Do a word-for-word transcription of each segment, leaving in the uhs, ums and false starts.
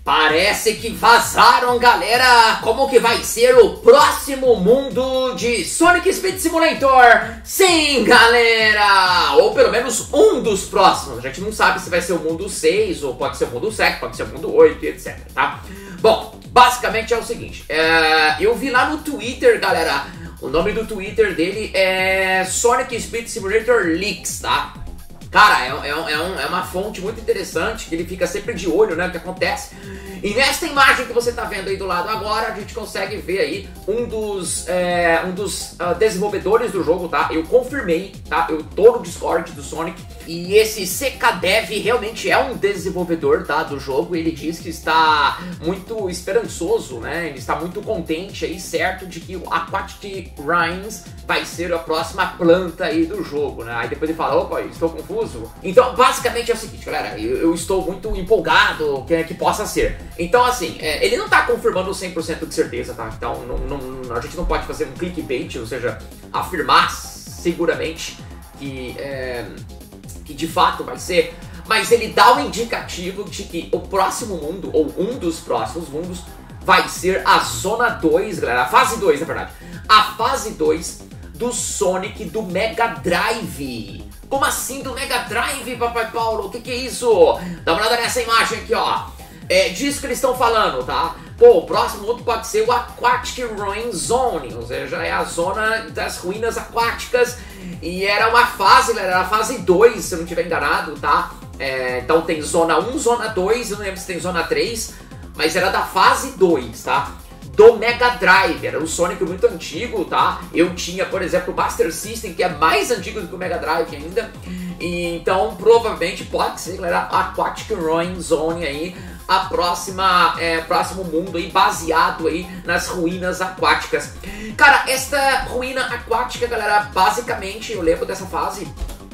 Parece que vazaram, galera, como que vai ser o próximo mundo de Sonic Speed Simulator. Sim, galera! Ou pelo menos um dos próximos. A gente não sabe se vai ser o mundo seis, ou pode ser o mundo sete, pode ser o mundo oito, etc, tá? Bom, basicamente é o seguinte, é, eu vi lá no Twitter, galera, o nome do Twitter dele é Sonic Speed Simulator Leaks, tá? Cara, é, é, é, um, é uma fonte muito interessante, que ele fica sempre de olho, né, o que acontece. E nesta imagem que você tá vendo aí do lado agora, a gente consegue ver aí um dos, é, um dos uh, desenvolvedores do jogo, tá? Eu confirmei, tá? Eu tô no Discord do Sonic. E esse C K Dev realmente é um desenvolvedor, tá, do jogo. Ele diz que está muito esperançoso, né? Ele está muito contente aí, certo, de que o Aquatic Rhymes vai ser a próxima planta aí do jogo, né? Aí depois ele fala, opa, estou confuso. Então, basicamente é o seguinte, galera, eu, eu estou muito empolgado que, que possa ser. Então, assim, é, ele não tá confirmando cem por cento de certeza, tá? Então, não, não, a gente não pode fazer um clickbait, ou seja, afirmar seguramente que, é, que de fato vai ser, mas ele dá um indicativo de que o próximo mundo, ou um dos próximos mundos, vai ser a Zona dois, galera, a fase dois, na verdade. A fase dois do Sonic do Mega Drive. Como assim do Mega Drive, Papai Paulo? O que que é isso? Dá uma olhada nessa imagem aqui, ó. É disso que eles estão falando, tá? Pô, o próximo mundo pode ser o Aquatic Ruin Zone, ou seja, é a zona das ruínas aquáticas. E era uma fase, galera, era a fase dois, se eu não estiver enganado, tá? É, então tem zona um, zona dois, eu não lembro se tem zona três, mas era da fase dois, tá? Do Mega Drive, era um Sonic muito antigo, tá? Eu tinha, por exemplo, o Master System, que é mais antigo do que o Mega Drive ainda. E, então, provavelmente pode ser, galera, Aquatic Ruin Zone aí, a próxima, é, próximo mundo aí, baseado aí nas ruínas aquáticas. Cara, esta ruína aquática, galera, basicamente, eu lembro dessa fase,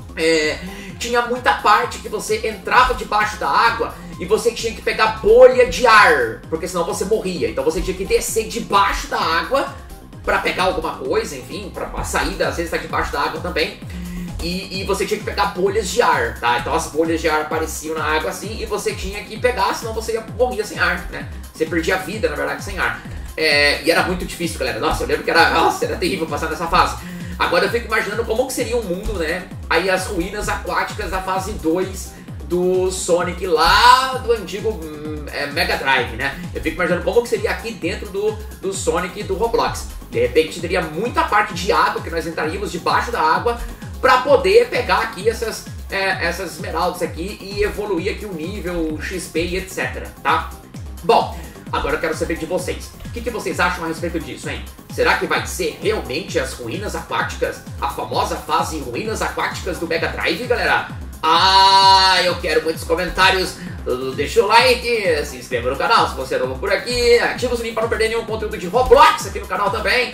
é, tinha muita parte que você entrava debaixo da água e você tinha que pegar bolha de ar, porque senão você morria. Então você tinha que descer debaixo da água pra pegar alguma coisa, enfim, pra, pra sair, às vezes tá debaixo da água também. E, e você tinha que pegar bolhas de ar, tá? Então as bolhas de ar apareciam na água assim e você tinha que pegar, senão você ia morrer sem ar, né? Você perdia a vida, na verdade, sem ar. É, e era muito difícil, galera. Nossa, eu lembro que era, nossa, era terrível passar nessa fase. Agora eu fico imaginando como que seria um mundo, né? Aí as ruínas aquáticas da fase dois do Sonic lá do antigo hum, é, Mega Drive, né? Eu fico imaginando como que seria aqui dentro do, do Sonic do Roblox. De repente teria muita parte de água que nós entraríamos debaixo da água para poder pegar aqui essas, é, essas esmeraldas aqui e evoluir aqui o nível, o X P e etc, tá? Bom, agora eu quero saber de vocês. O que, que vocês acham a respeito disso, hein? Será que vai ser realmente as ruínas aquáticas? A famosa fase ruínas aquáticas do Mega Drive, galera? Ah, eu quero muitos comentários. Deixa o like, se inscreva no canal se você é novo por aqui. Ativa o sininho para não perder nenhum conteúdo de Roblox aqui no canal também.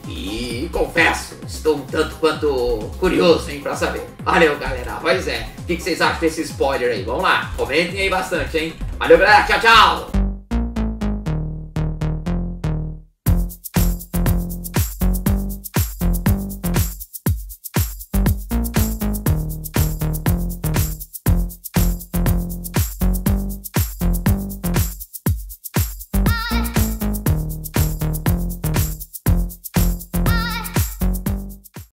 E confesso, estou um tanto quanto curioso, hein, pra saber. Valeu, galera. Pois é. O que, que vocês acham desse spoiler aí? Vamos lá, comentem aí bastante, hein. Valeu, galera. Tchau, tchau.